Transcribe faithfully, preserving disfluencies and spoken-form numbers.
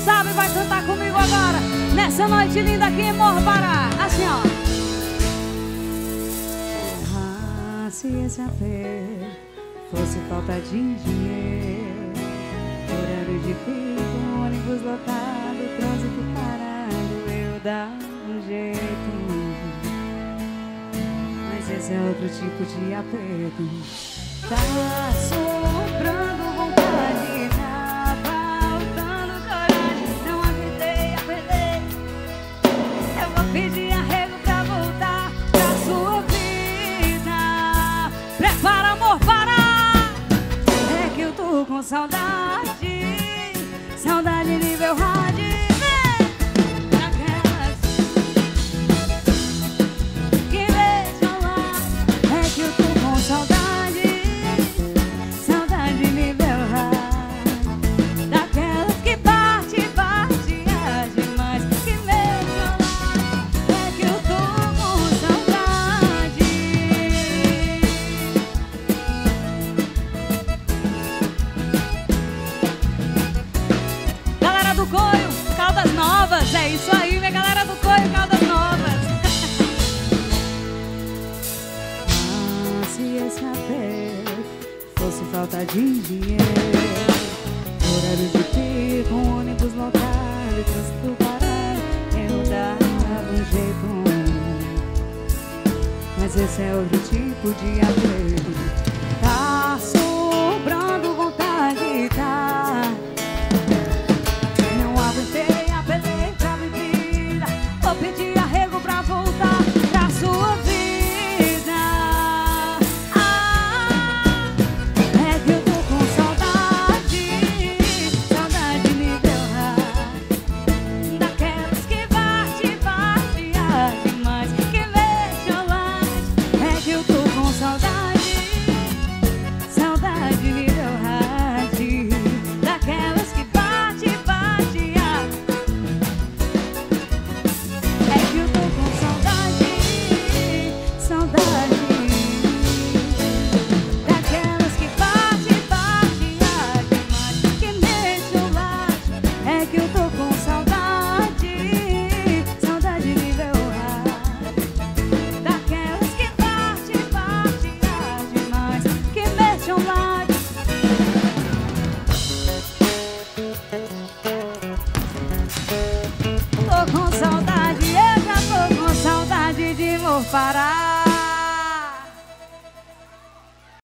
sabe vai cantar comigo agora, nessa noite linda aqui em Morro Pará. Assim, ó. Ah, se esse aperto fosse falta de dinheiro, horário de pico, ônibus lotado, trânsito parado, eu dava um jeito. Mas esse é outro tipo de aperto. Tá sobrando vontade, tá faltando coragem, não acreditei a perder. Eu vou pedir arrego pra voltar pra sua vida. Prepara, amor, para! É que eu tô com saudade, saudade nível hard. É isso aí, minha galera do Coio, Caldas Novas. Ah, se esse aperto fosse falta de dinheiro,